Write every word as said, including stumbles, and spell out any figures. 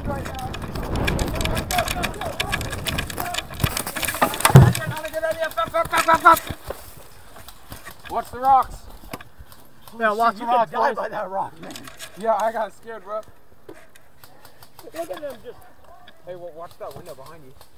right now. Watch the rocks. Yeah, watch the rocks. Die by that rock, man. Yeah, I got scared, bro. Look at them just. Hey, well, watch that window behind you.